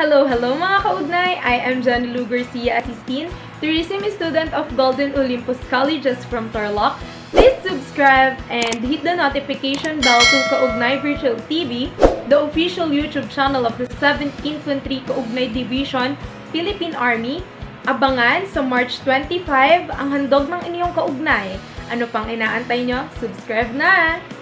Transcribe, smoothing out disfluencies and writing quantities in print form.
Hello mga kaugnay! I am Jennielou Garcia, Asistin, tourism student of Golden Olympus Colleges from Tarlac. Please subscribe and hit the notification bell to Kaugnay Virtual TV, the official YouTube channel of the 7th Infantry Kaugnay Division, Philippine Army. Abangan sa March 25 ang handog ng inyong kaugnay. Ano pang inaantay nyo? Subscribe na!